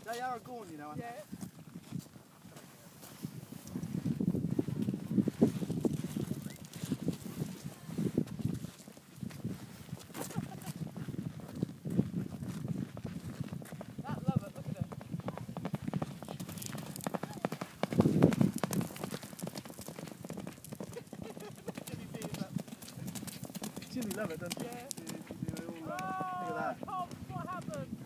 They are a Gorn, you know. Yeah. That love it, look at it. Jimmy love it, doesn't he? Yeah. Look at Oh, that. Tom, what happened?